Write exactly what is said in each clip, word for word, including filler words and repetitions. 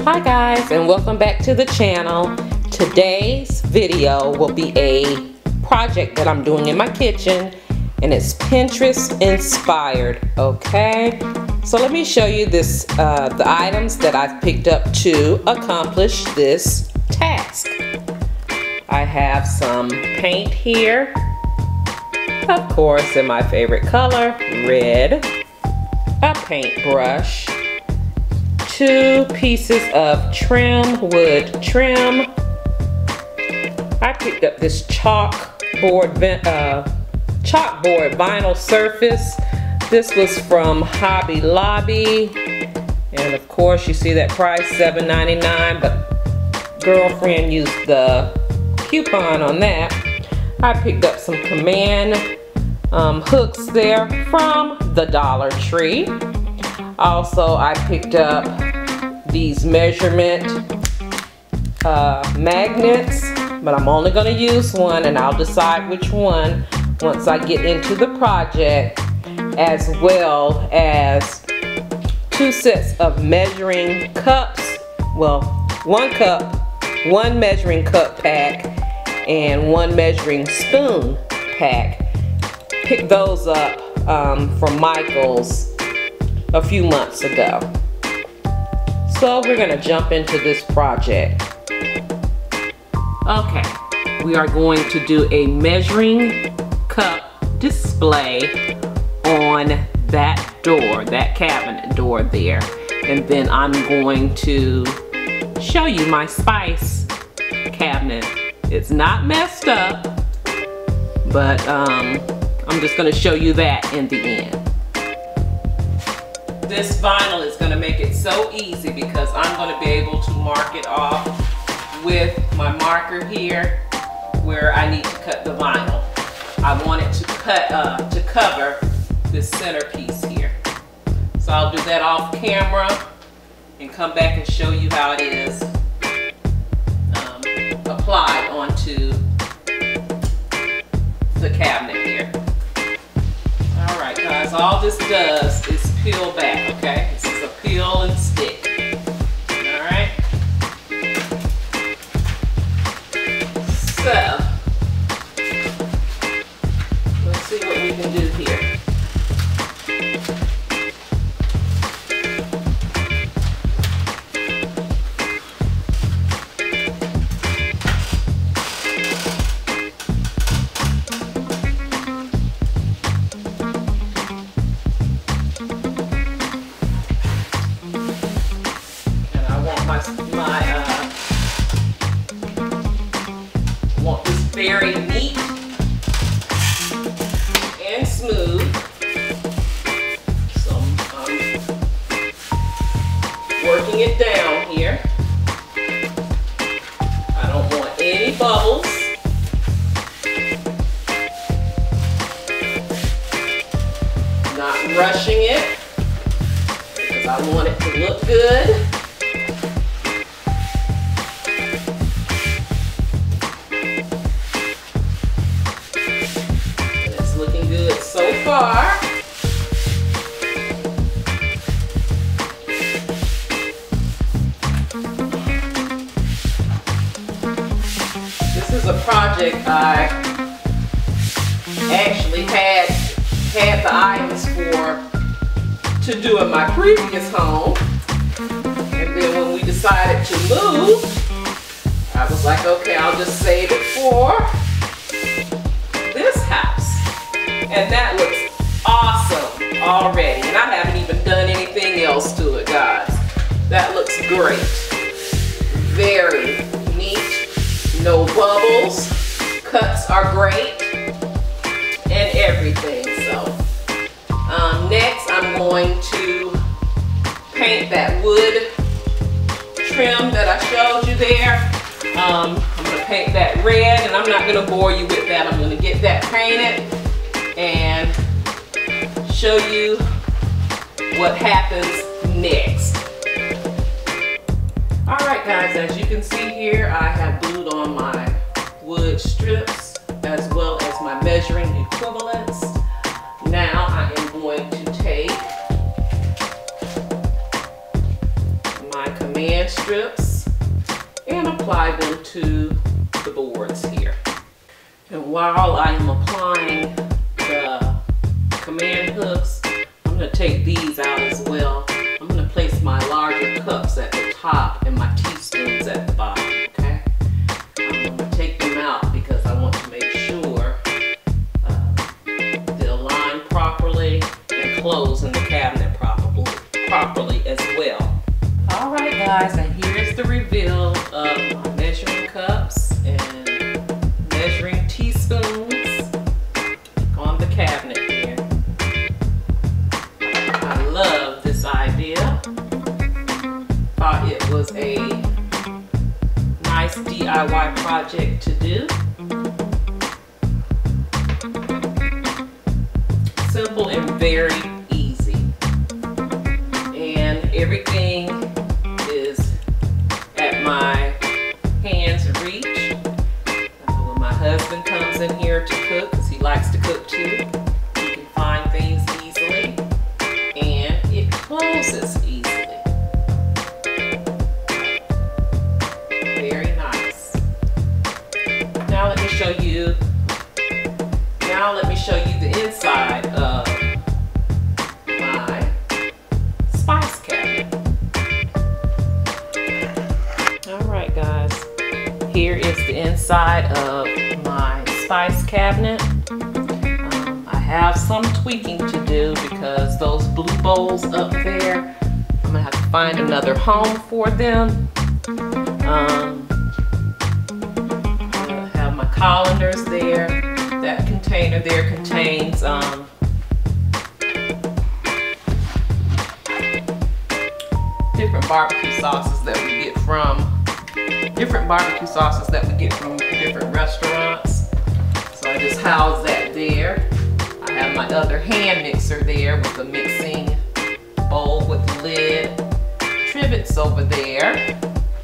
Hi guys, and welcome back to the channel. Today's video will be a project that I'm doing in my kitchen, and it's Pinterest inspired. Okay, so let me show you this uh, the items that I've picked up to accomplish this task. I have some paint here, of course in my favorite color, red, a paintbrush, two pieces of trim, wood trim. I picked up this chalkboard, uh, chalkboard vinyl surface. This was from Hobby Lobby, and of course you see that price, seven ninety-nine, but girlfriend used the coupon on that. I picked up some command um, hooks there from the Dollar Tree. Also, I picked up these measurement uh, magnets, but I'm only going to use one, and I'll decide which one once I get into the project, as well as two sets of measuring cups. Well, one cup, one measuring cup pack, and one measuring spoon pack. Picked those up um, from Michael's a few months ago. So we're gonna jump into this project. Okay, we are going to do a measuring cup display on that door, that cabinet door there. And then I'm going to show you my spice cabinet. It's not messed up, but um, I'm just gonna show you that in the end. This vinyl is going to make it so easy because I'm going to be able to mark it off with my marker here where I need to cut the vinyl. I want it to cut uh, to cover this centerpiece here. So I'll do that off camera and come back and show you how it is um, applied onto the cabinet here. Alright guys, all this does is peel back, okay? This is a peel and stick. Alright? So, let's see what we can do here. Very neat and smooth. So I'm working it down here. I don't want any bubbles. Not rushing it because I want it to look good. So far, this is a project I actually had had the items for to do in my previous home, and then when we decided to move, I was like, okay, I'll just save it for this house. And that looks awesome already. And I haven't even done anything else to it, guys. That looks great. Very neat. No bubbles. Cuts are great. And everything. So, um, next I'm going to paint that wood trim that I showed you there. Um, I'm going to paint that red, and I'm not going to bore you with that. I'm going to get that painted and show you what happens next. Alright guys, as you can see here, I have glued on my wood strips as well as my measuring equivalents. Now I am going to take my command strip while I am applying the command hooks, I'm going to take these out as well. I'm going to place my larger cups at the top and my teaspoons at the bottom, okay? I'm going to take them out because I want to make sure uh, they align properly and close in the cabinet properly, properly as well. Alright guys, and here's the reveal of my measuring cups and measuring teaspoons on the cabinet here. I love this idea. Thought it was a nice D I Y project to do. Simple and very easy. And everything is at my hand's reach. Uh, when my husband comes in here to cook, because he likes to cook too, he can find things easily, and it closes easily. Very nice. Now let me show you. Now let me show you the inside of my spice cabinet. Alright guys, here is the inside of my spice cabinet. Um, I have some tweaking to do because those blue bowls up there, I'm going to have to find another home for them. Um, I have my colanders there. That container there contains um, different barbecue sauces that we get from different barbecue sauces that we get from different restaurants. So I just house that there. I have my other hand mixer there with the mixing bowl with the lid. Trivets over there.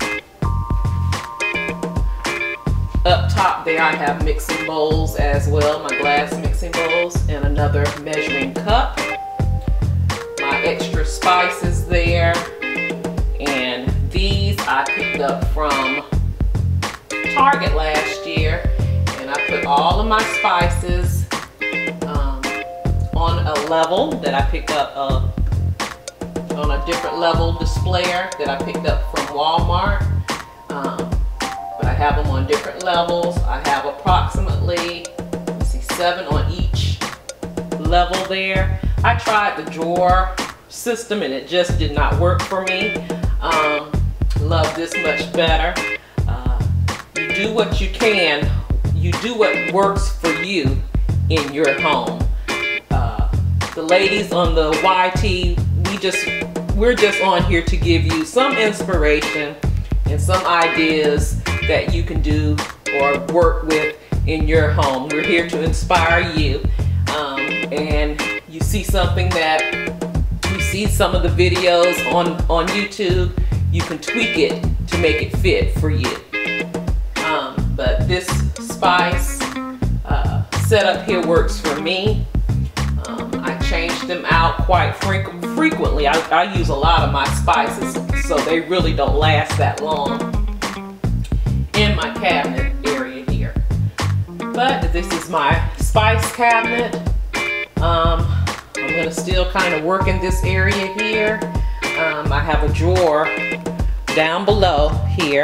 Up top there I have mixing bowls as well, my glass mixing bowls, and another measuring cup. My extra spices there, and these I picked up from Target last year, and I put all of my spices um, on a level that I picked up uh, on a different level displayer that I picked up from Walmart. Um, I have them on different levels. I have approximately, let's see, seven on each level there. I tried the drawer system and it just did not work for me. Um, love this much better. Uh, you do what you can. You do what works for you in your home. Uh, the ladies on the Y T, we just, we're just on here to give you some inspiration and some ideas that you can do or work with in your home. We're here to inspire you. Um, and you see something that, you see some of the videos on, on YouTube, you can tweak it to make it fit for you. Um, but this spice uh, setup here works for me. Um, I change them out quite frequent, frequently. I, I use a lot of my spices, so they really don't last that long in my cabinet area here. But this is my spice cabinet. Um, I'm going to still kind of work in this area here. Um, I have a drawer down below here.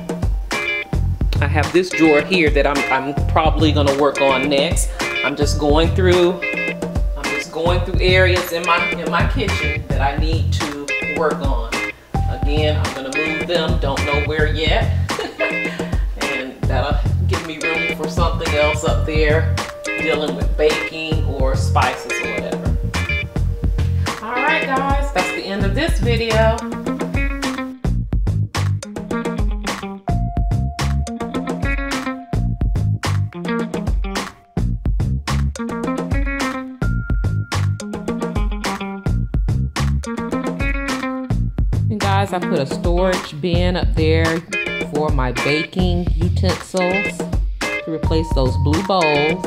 I have this drawer here that I'm, I'm probably going to work on next. I'm just going through I'm just going through areas in my in my kitchen that I need to work on. Again, I'm going to move them, don't know where yet. And that'll give me room for something else up there dealing with baking or spices or whatever. Alright guys, that's the end of this video. And guys, I put a storage bin up there for my baking utensils to replace those blue bowls.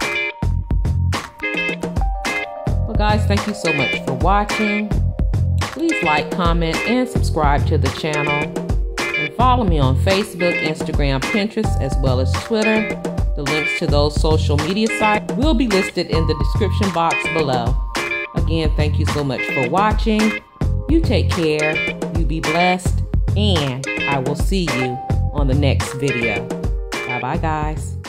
Well guys, thank you so much for watching. Please like, comment, and subscribe to the channel. And follow me on Facebook, Instagram, Pinterest, as well as Twitter. The links to those social media sites will be listed in the description box below. Again, thank you so much for watching. You take care, you be blessed, and I will see you on the next video. Bye bye, guys.